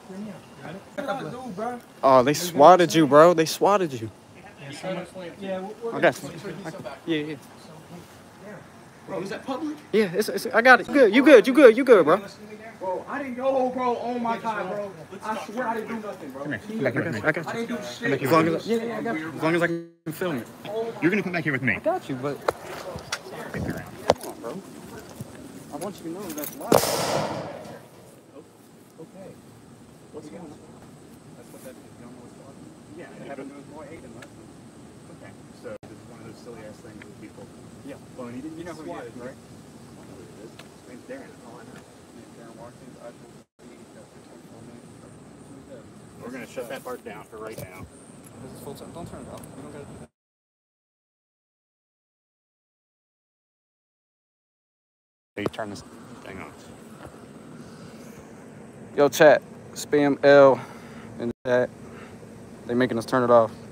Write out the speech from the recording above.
Oh, they swatted you, bro. They swatted you. Yeah, I got you. Yeah. Bro, is that public? Yeah, I got it. You good, bro. Bro, I didn't go, bro. Oh my God, bro. I swear I didn't do nothing, bro. Come here. I got you. I didn't do shit. As long as I got you. As long as I can film it. You're gonna come back here with me. I got you, but come on, bro. I want you to know that's live. Okay. What's going on? That's what that is. You don't know what's going on? Yeah, it happened to his boy Adin last time. Okay. So it's one of those silly ass things with people. Yeah. Well, and he didn't. You know who he is, right? I know who it is. His name's Darren. That's all I know. Darren Watkins. We're gonna shut that part down for right now. This is full time. Don't turn it off. You don't gotta do that. Hey, turn this thing on. Yo, chat. Spam L in the chat. They making us turn it off.